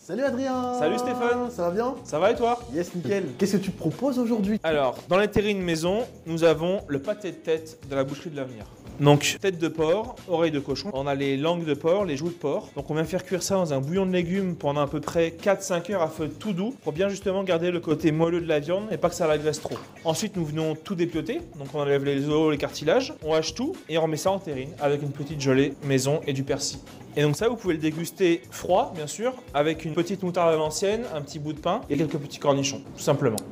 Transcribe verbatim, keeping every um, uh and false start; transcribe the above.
Salut Adrien. Salut Stéphane. Ça va bien? Ça va et toi? Yes, nickel. Qu'est-ce que tu proposes aujourd'hui? Alors, dans les terrines maison, nous avons le pâté de tête de la boucherie de l'avenir. Donc, tête de porc, oreille de cochon, on a les langues de porc, les joues de porc. Donc on vient faire cuire ça dans un bouillon de légumes pendant à peu près quatre à cinq heures à feu tout doux pour bien justement garder le côté moelleux de la viande et pas que ça la graisse trop. Ensuite, nous venons tout dépioter, donc on enlève les os, les cartilages, on hache tout et on remet ça en terrine avec une petite gelée maison et du persil. Et donc ça, vous pouvez le déguster froid, bien sûr, avec une petite moutarde à l'ancienne, un petit bout de pain et quelques petits cornichons, tout simplement.